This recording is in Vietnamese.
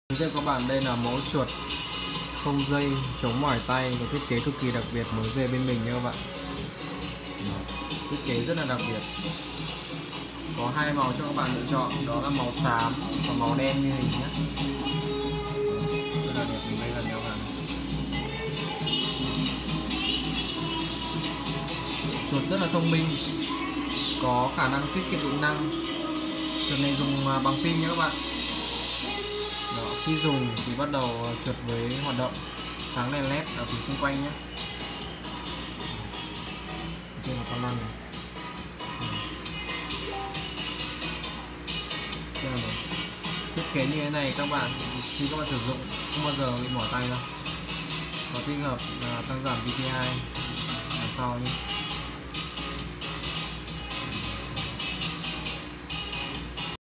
Giới thiệu các bạn, đây là mẫu chuột không dây chống mỏi tay, có thiết kế cực kỳ đặc biệt mới về bên mình nha các bạn. Thiết kế rất là đặc biệt, có hai màu cho các bạn lựa chọn, đó là màu xám và màu đen như hình nhé. Rất là đẹp, mình đây là đeo vào. Chuột rất là thông minh, có khả năng tiết kiệm điện năng. Chuột này dùng bằng pin nhé các bạn. Đó, khi dùng thì bắt đầu chuột với hoạt động sáng đèn led ở phía xung quanh nhé. Trên là con lăn này. Đây là thiết kế như thế này các bạn, khi các bạn sử dụng không bao giờ bị mỏi tay đâu. Có tích hợp tăng giảm DPI đằng sau nhé.